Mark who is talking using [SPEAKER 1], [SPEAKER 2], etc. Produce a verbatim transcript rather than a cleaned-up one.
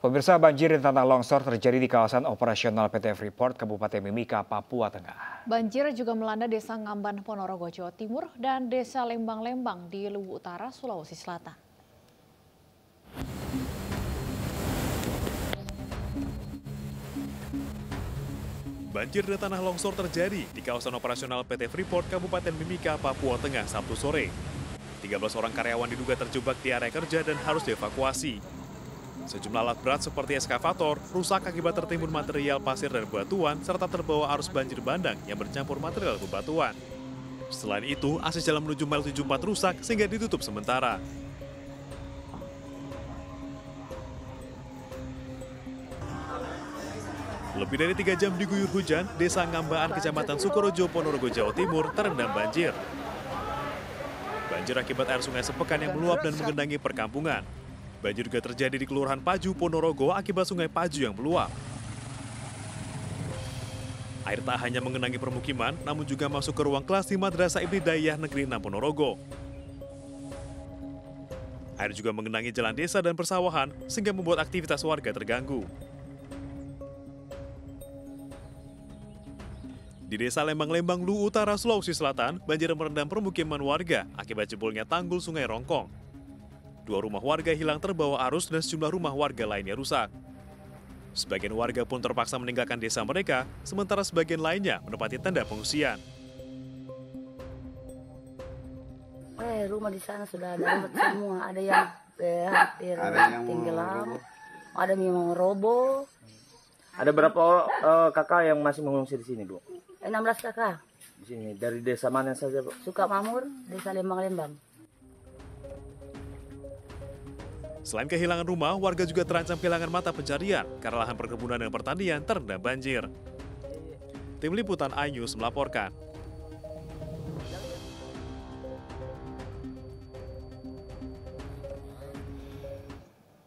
[SPEAKER 1] Pemirsa, banjir dan tanah longsor terjadi di kawasan operasional P T Freeport, Kabupaten Mimika, Papua Tengah.
[SPEAKER 2] Banjir juga melanda Desa Ngamban, Ponorogo, Jawa Timur, dan Desa Lembang-Lembang di Luwu Utara, Sulawesi Selatan.
[SPEAKER 3] Banjir dan tanah longsor terjadi di kawasan operasional P T Freeport, Kabupaten Mimika, Papua Tengah, Sabtu sore. tiga belas orang karyawan diduga terjebak di area kerja dan harus dievakuasi. Sejumlah alat berat seperti eskavator rusak akibat tertimbun material pasir dan batuan serta terbawa arus banjir bandang yang bercampur material bebatuan. Selain itu, akses jalan menuju mil tujuh puluh empat rusak sehingga ditutup sementara. Lebih dari tiga jam diguyur hujan, Desa Ngambaan, Kecamatan Sukorojo, Ponorogo, Jawa Timur terendam banjir. Banjir akibat air sungai Sepekan yang meluap dan menggenangi perkampungan. Banjir juga terjadi di Kelurahan Paju, Ponorogo akibat sungai Paju yang meluap. Air tak hanya mengenangi permukiman, namun juga masuk ke ruang kelas di Madrasah Ibtidaiyah Negeri enam Ponorogo. Air juga mengenangi jalan desa dan persawahan, sehingga membuat aktivitas warga terganggu. Di Desa Lembang-Lembang, Luwu Utara, Sulawesi Selatan, banjir merendam permukiman warga akibat jebolnya tanggul Sungai Rongkong. Dua rumah warga hilang terbawa arus dan sejumlah rumah warga lainnya rusak. Sebagian warga pun terpaksa meninggalkan desa mereka, sementara sebagian lainnya menempati tenda pengungsian.
[SPEAKER 4] Eh, rumah di sana sudah ada semua, ada yang eh, hampir ada yang tenggelam, ada yang memang roboh.
[SPEAKER 5] Ada berapa uh, kakak yang masih mengungsi di sini, Bu?
[SPEAKER 4] enam belas kakak.
[SPEAKER 5] Di sini dari desa mana saja, Bu?
[SPEAKER 4] Sukamamur, Desa Lembang-Lembang.
[SPEAKER 3] Selain kehilangan rumah, warga juga terancam kehilangan mata pencarian karena lahan perkebunan dan pertanian terendam banjir. Tim Liputan iNews melaporkan.